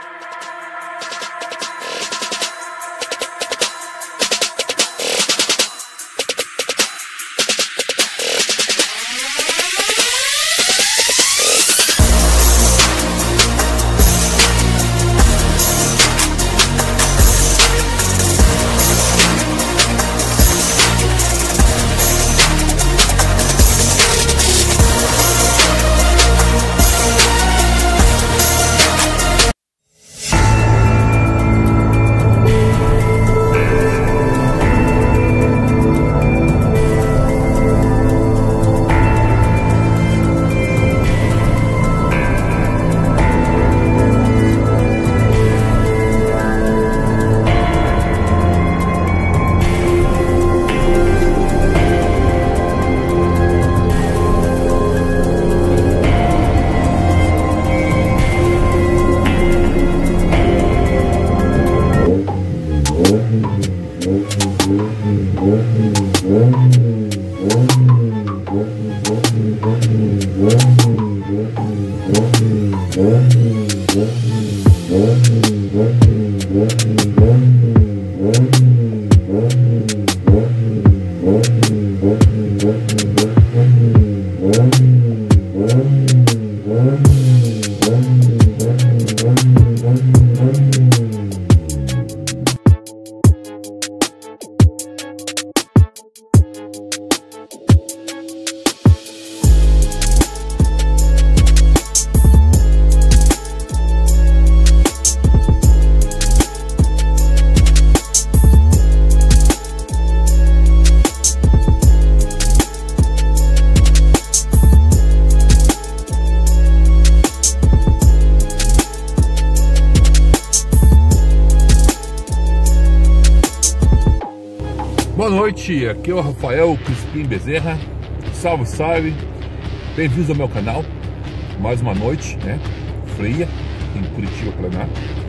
Boa noite, aqui é o Rafael Crispim Bezerra. Salve, salve, bem-vindos ao meu canal. Mais uma noite, né, fria em Curitiba, Paraná.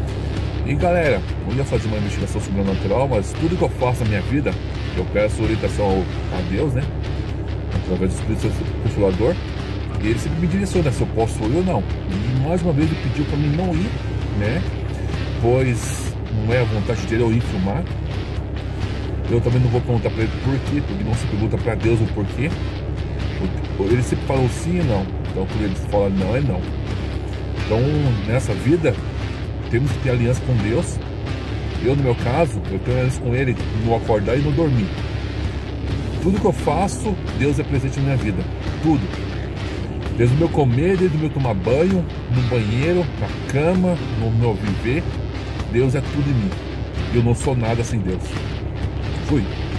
E galera, eu ia fazer uma investigação sobrenatural, mas tudo que eu faço na minha vida, eu peço orientação a Deus, né, através do Espírito Consolador, e ele sempre me direciona se eu posso ir ou não. E mais uma vez ele pediu para mim não ir, né, pois não é a vontade dele eu ir filmar. Eu também não vou perguntar para ele por quê, porque não se pergunta para Deus o porquê. Ele sempre falou sim e não. Então quando ele fala não, é não. Então nessa vida temos que ter aliança com Deus. Eu no meu caso, eu tenho aliança com Ele no acordar e no dormir. Tudo que eu faço, Deus é presente na minha vida. Tudo. Desde o meu comer, desde o meu tomar banho, no banheiro, na cama, no meu viver. Deus é tudo em mim. Eu não sou nada sem Deus. Fui.